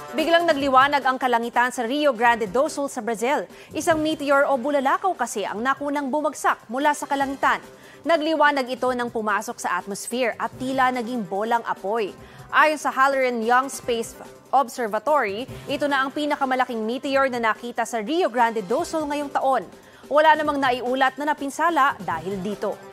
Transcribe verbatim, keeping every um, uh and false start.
Biglang nagliwanag ang kalangitan sa Rio Grande do Sul sa Brazil. Isang meteor o bulalakaw kasi ang nakunang bumagsak mula sa kalangitan. Nagliwanag ito nang pumasok sa atmosphere at tila naging bolang apoy. Ayon sa Halleran Young Space Observatory, ito na ang pinakamalaking meteor na nakita sa Rio Grande do Sul ngayong taon. Wala namang naiulat na napinsala dahil dito.